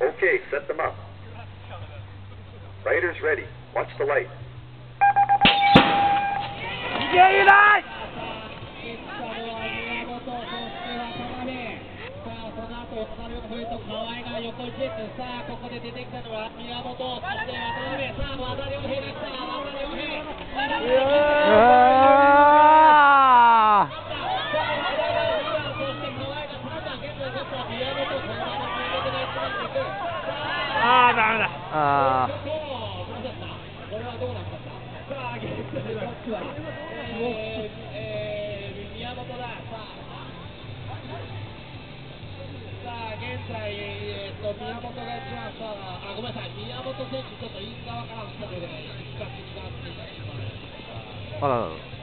Okay, set them up. Riders ready. Watch the light. いけいない。 河合が横一列、さあここで出てきたのは宮本、そして渡辺、さあ和田良平が来た、和田良平、 ああ、ダメだ。 ああ。これはどうなったか。さあ、現在バックは宮本だ。さあ現在、宮本がじゃあさあ、ごめんなさい、宮本選手、ちょっとイン側からの来たので、比較的なっていたしまう。